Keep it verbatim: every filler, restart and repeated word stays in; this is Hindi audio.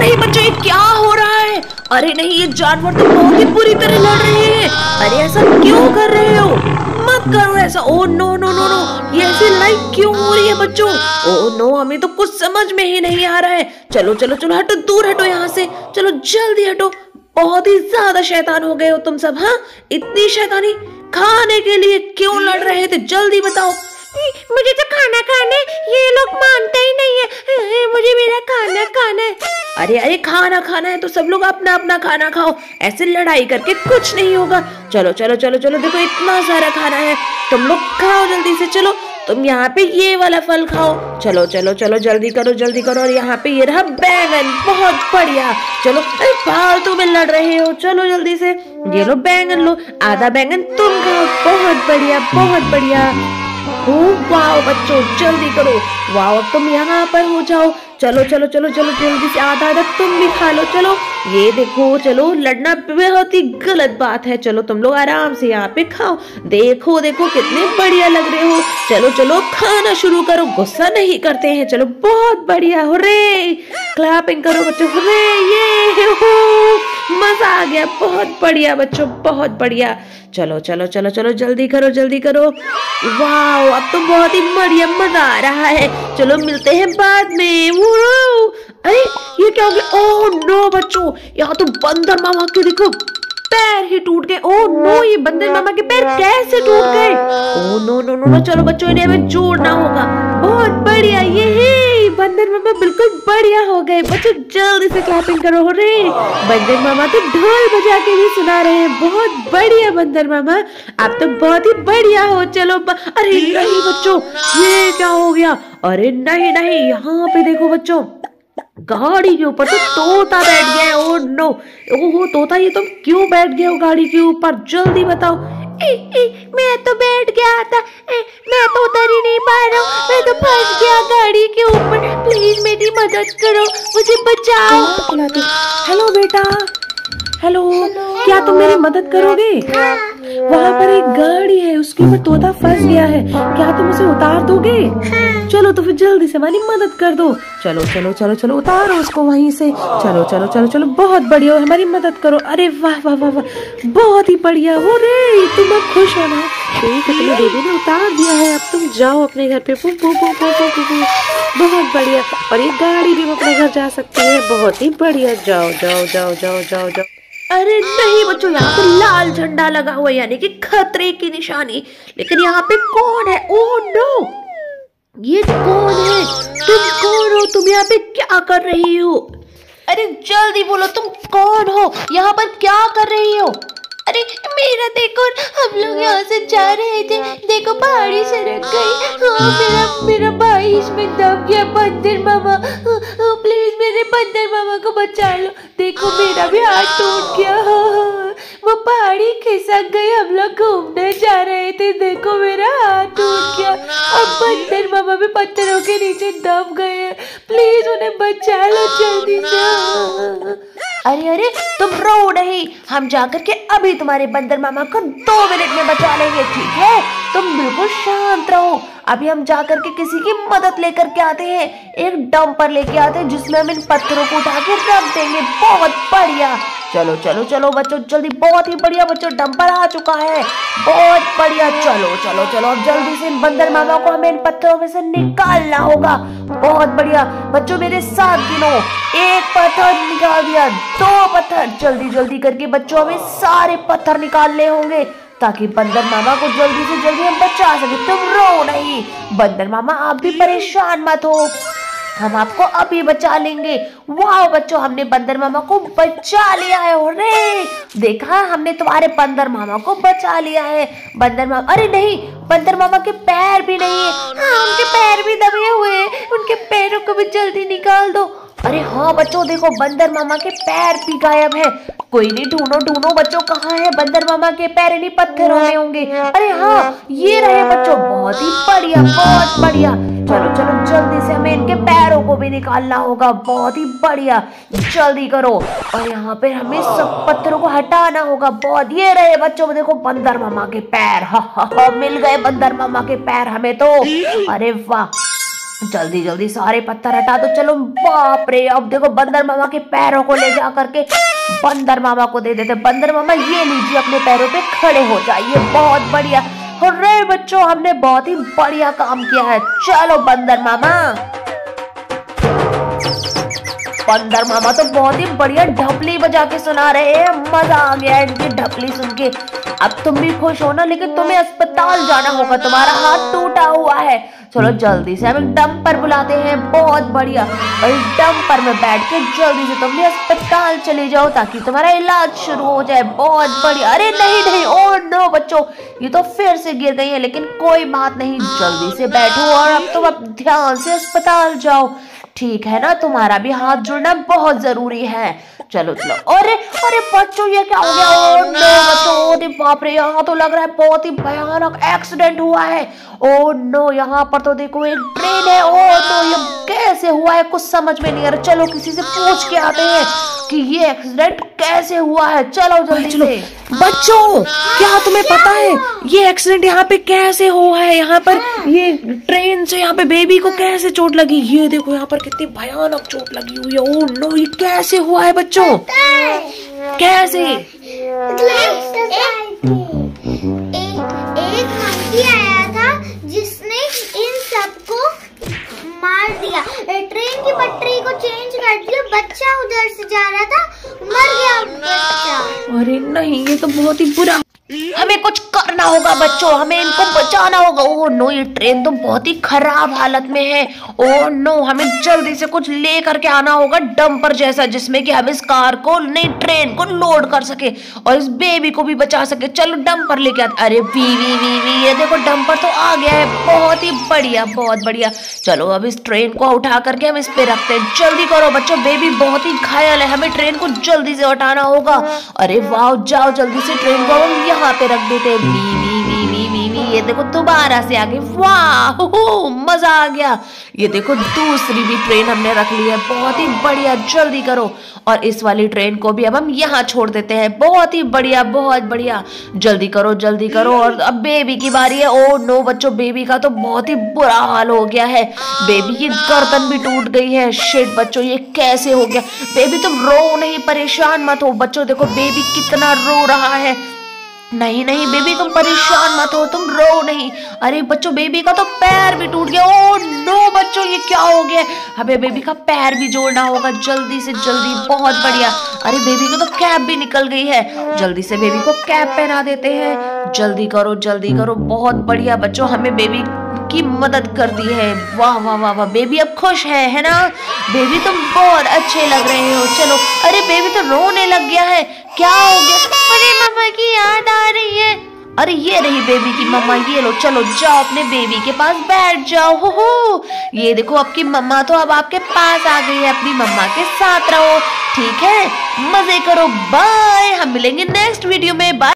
नहीं बच्चों, ये क्या हो रहा है? अरे नहीं, ये जानवर तो बहुत ही बुरी तरह लड़ रहे हैं। अरे ऐसा क्यों कर रहे हो? मत करो ऐसा। Oh no no no no, ये ऐसी लड़ाई क्यों हो रही है बच्चों? ओ नो, हमें तो कुछ समझ में ही नहीं आ रहा है। चलो चलो चलो, हटो, दूर हटो यहाँ से। चलो जल्दी हटो। बहुत ही ज्यादा शैतान हो गए हो तुम सब। हाँ, इतनी शैतानी खाने के लिए क्यों लड़ रहे थे? जल्दी बताओ। मुझे तो खाना खाना है, ये लोग मानते ही नहीं है। मुझे मेरा खाना खाना है। अरे अरे, खाना खाना है तो सब लोग अपना अपना खाना खाओ। ऐसे लड़ाई करके कुछ नहीं होगा। चलो चलो चलो चलो, देखो इतना सारा खाना है, तुम लोग खाओ जल्दी से। चलो तुम यहाँ पे ये वाला फल खाओ। चलो चलो चलो, जल्दी करो जल्दी करो। और यहाँ पे ये रहा बैंगन, बहुत बढ़िया। चलो, अरे फालतू में लड़ रहे हो, चलो जल्दी से। ये लो बैंगन, लो आधा बैंगन तुम खाओ। बहुत बढ़िया बहुत बढ़िया। ओ वाओ बच्चों, जल्दी करो। वाओ, अब तुम यहाँ पर हो जाओ। चलो चलो चलो चलो, जल्दी से आधा आधा तुम भी खा लो। चलो ये देखो, चलो लड़ना बहुत ही गलत बात है। चलो तुम लोग आराम से यहाँ पे खाओ। देखो देखो कितने बढ़िया लग रहे हो। चलो चलो, खाना शुरू करो, गुस्सा नहीं करते हैं। चलो बहुत बढ़िया, हुर्रे, क्लैपिंग करो बच्चों, हुर्रे, ये हो, मजा आ गया। बहुत बढ़िया बच्चों, बहुत बढ़िया। चलो चलो चलो चलो, जल्दी करो जल्दी करो। वाह, अब तो बहुत ही बढ़िया मजा आ रहा है। चलो मिलते हैं बाद में। अरे ये क्या हो गया? ओह नो बच्चों, यहाँ तो बंदर मामा के देखो पैर ही टूट गए। ओह नो, ये बंदर मामा के पैर कैसे टूट गए? Oh no no no no, चलो बच्चों इन्हें हमें जोड़ना होगा। बहुत बढ़िया, ये है बंदर मामा बिल्कुल बढ़िया हो गए। बच्चों जल्दी से क्लैपिंग करो। रे बंदर मामा तो ढोल बजा के भी सुना रहे हैं। बहुत बढ़िया बंदर मामा, आप तो बहुत ही बढ़िया हो। चलो ब... अरे नहीं बच्चों, ये क्या हो गया? अरे नहीं नहीं, यहाँ पे देखो बच्चों, गाड़ी के ऊपर तो तोता बैठ गया है। ओह नो, ओहो तोता, ये तुम क्यों बैठ गए हो गाड़ी के ऊपर? जल्दी बताओ। ए, ए, मैं तो बैठ गया था, ए, मैं तो उतर ही नहीं पा रहा हूँ, मैं तो फंस गया गाड़ी के ऊपर। प्लीज मेरी मदद करो, मुझे बचाओ। हेलो बेटा, हेलो, क्या तुम मेरी मदद करोगे? वहाँ पर एक गाड़ी है, उसके ऊपर तोता फंस गया है, क्या तुम उसे उतार दोगे? चलो तो फिर जल्दी से हमारी मदद कर दो। चलो चलो चलो चलो, उतारो उसको वहीं से। चलो चलो चलो चलो, बहुत बढ़िया, हमारी मदद करो। अरे वाह वाह वाह वाह, बहुत ही बढ़िया हो रे। तुम अब खुश हो ना? तुम्हें बेबी ने उतार दिया है, अब तुम जाओ अपने घर पे। पू, पू, पू, पू, पू, पू, बहुत बढ़िया। और ये गाड़ी भी अपने घर जा सकती है। बहुत ही बढ़िया, जाओ जाओ जाओ जाओ जाओ जाओ। अरे नहीं बच्चों, यहाँ पे लाल झंडा लगा हुआ है, यानी कि खतरे की निशानी। लेकिन यहाँ पे कौन है? ओह नो, ये कौन है? तुम कौन हो? तुम यहाँ पे क्या कर रही हो? अरे जल्दी बोलो, तुम कौन हो? यहाँ पर क्या कर रही हो? अरे मेरा देखो, हम लोग यहाँ से जा रहे थे, देखो पहाड़ी सड़क गई। हाँ, मेरा मेरा भाई इसमें दब गया। बंदर मामा, हाँ, प्लीज मेरे बंदर मामा को बचा लो। देखो मेरा भी हाथ टूट गया। हाँ, वो पहाड़ी खिसक गई, हम लोग घूमने जा रहे थे, देखो मेरा हाथ टूट गया। अब बंदर मामा भी पत्थरों के नीचे दब गए। प्लीज उन्हें बचा लो जल्दी से। अरे अरे, तुम रो नहीं, हम जाकर के अभी तुम्हारे बंदर मामा को दो मिनट में बचा लेंगे, ठीक है? तुम बिल्कुल शांत रहो। अभी हम जाकर के किसी की मदद लेकर के आते हैं। एक डंपर लेके आते हैं जिसमें हम इन पत्थरों को उठा के रख देंगे। बहुत बढ़िया। चलो चलो चलो बच्चों, जल्दी। बहुत ही बढ़िया बच्चों, डंपर आ चुका है। बहुत बढ़िया, चलो चलो चलो, अब जल्दी से इन बंदर मामा को हमें इन पत्थरों में से निकालना होगा। बहुत बढ़िया बच्चों, मेरे साथ गिनो। एक पत्थर निकाल दिया, दो पत्थर। जल्दी जल्दी करके बच्चों हमें सारे पत्थर निकालने होंगे ताकि बंदर मामा को जल्दी से जल्दी हम बचा सके। तुम रो नहीं बंदर मामा, आप भी परेशान मत हो, हम आपको अभी बचा लेंगे। वाह बच्चों, हमने बंदर मामा को बचा लिया है। अरे देखा, हमने तुम्हारे बंदर मामा को बचा लिया है। बंदर मामा, अरे नहीं, बंदर मामा के पैर भी नहीं है। हाँ, उनके पैर भी दबे हुए हैं, उनके पैरों को भी जल्दी निकाल दो। अरे हाँ बच्चों, देखो बंदर मामा के पैर भी गायब है। कोई नहीं, ढूंढो ढूंढो बच्चों, कहाँ है बंदर मामा के पैर? इन्हीं पत्थरों में होंगे। अरे हाँ, ये रहे बच्चों। बहुत ही बढ़िया, बहुत बढ़िया। चलो चलो, जल्दी से हमें इनके पैरों को भी निकालना होगा। बहुत ही बढ़िया, जल्दी करो। और यहाँ पे हमें सब पत्थरों को हटाना होगा। बहुत, ये रहे बच्चों, देखो बंदर मामा के पैर। हा हा हा, मिल गए बंदर मामा के पैर हमें तो। अरे वाह, जल्दी जल्दी सारे पत्थर हटा दो। चलो बाप रे, अब देखो बंदर मामा के पैरों को ले जा करके बंदर मामा को दे देते। बंदर मामा ये लीजिए, अपने पैरों पे खड़े हो जाइए। बहुत बढ़िया। अरे बच्चों, हमने बहुत ही बढ़िया काम किया है। चलो बंदर मामा, बंदर मामा तो बहुत ही बढ़िया ढपली बजा के सुना रहे हैं। मजा आ गया इनकी ढपली सुन के। अब तुम भी खुश हो ना, लेकिन तुम्हें अस्पताल जाना होगा, तुम्हारा हाथ टूटा हुआ है। चलो जल्दी से हम एक डंपर बुलाते हैं। बहुत बढ़िया। और इस डंपर में बैठ के जल्दी से तुम भी अस्पताल चले जाओ ताकि तुम्हारा इलाज शुरू हो जाए। बहुत बढ़िया। अरे नहीं नहीं, ओ नो बच्चों, ये तो फिर से गिर गई है, लेकिन कोई बात नहीं, जल्दी से बैठो और अब तुम अब ध्यान से अस्पताल जाओ, ठीक है ना। तुम्हारा भी हाथ जुड़ना बहुत जरूरी है। चलो चलो। अरे अरे बच्चों, ये क्या हो गया? ओ नो बच्चों, अरे बाप रे, यहाँ तो लग रहा है बहुत ही भयानक एक्सीडेंट हुआ है। ओ नो, यहाँ पर तो देखो एक ट्रेन है। ओ नो, ये कैसे हुआ है कुछ समझ में नहीं आ रहा। चलो किसी से पूछ के आते हैं कि ये एक्सीडेंट कैसे हुआ है। चलो जल्दी से। बच्चों, क्या तुम्हें पता है ये एक्सीडेंट यहाँ पे कैसे हुआ है? यहाँ पर ये ट्रेन से यहाँ पे बेबी को कैसे चोट लगी? ये देखो यहाँ पर कितनी भयानक चोट लगी हुई है। ओह नो, ये कैसे हुआ है बच्चों? कैसे? एक मंकी आया था जिसने इन सबको मार दिया। ट्रेन की पटरी को चेंज कर दिया। बच्चा उधर से जा रहा था, मर गया बच्चा। अरे नहीं, ये तो बहुत ही बुरा। हमें कुछ करना होगा बच्चों, हमें इनको बचाना होगा। ओह नो, ये ट्रेन तो बहुत ही खराब हालत में है। ओह नो, हमें जल्दी से कुछ ले करके आना होगा, डंपर जैसा, जिसमें कि हम इस कार को, नहीं ट्रेन को लोड कर सके और इस बेबी को भी बचा सके। चलो डंपर लेके आते। अरे वी वी वी वी, ये देखो डंपर तो आ गया है। बहुत ही बढ़िया, बहुत बढ़िया। चलो अब इस ट्रेन को उठा करके हम इस पे रखते हैं। जल्दी करो बच्चों, बेबी बहुत ही घायल है, हमें ट्रेन को जल्दी से हटाना होगा। अरे वाह, जाओ जल्दी से, ट्रेन को हम यहाँ पे रख देते हैं। वी वी वी वी वी वी, ये देखो दोबारा से आगे। वाह, मजा आ गया। ये देखो दूसरी भी ट्रेन हमने रख ली है। बहुत ही बढ़िया। जल्दी करो। और इस वाली ट्रेन को भी अब हम यहाँ छोड़ देते हैं। बहुत ही बढ़िया, बहुत बढ़िया। जल्दी करो, जल्दी करो। और अब बेबी की बारी है। ओ नो बच्चों, बेबी का तो बहुत ही बुरा हाल हो गया है। बेबी की गर्दन भी टूट गई है। शिट बच्चों, ये कैसे हो गया? बेबी तुम रो नहीं, परेशान मत हो बच्चों। देखो बेबी कितना रो रहा है। नहीं नहीं बेबी, तुम परेशान मत हो, तुम रो नहीं। अरे बच्चों, बेबी का तो पैर भी टूट गया। ओ नो बच्चों, ये क्या हो गया? हमें बेबी का पैर भी जोड़ना होगा जल्दी से जल्दी। बहुत बढ़िया। अरे बेबी को तो कैप भी निकल गई है। जल्दी से बेबी को कैप पहना देते हैं। जल्दी करो, जल्दी करो। बहुत बढ़िया बच्चों, हमें बेबी की मदद कर दी है। वाह वाह वाह वाह। बेबी अब खुश है है ना? बेबी तुम बहुत अच्छे लग रहे हो। चलो। अरे बेबी तो रोने लग गया है, क्या हो गया? अरे मम्मा की याद आ रही है। अरे ये रही बेबी की मम्मा, ये लो। चलो जाओ अपने बेबी के पास बैठ जाओ। हो हो, ये देखो आपकी मम्मा तो अब आपके पास आ गई है। अपनी मम्मा के साथ रहो, ठीक है? मजे करो। बाय, हम मिलेंगे नेक्स्ट वीडियो में। बाय।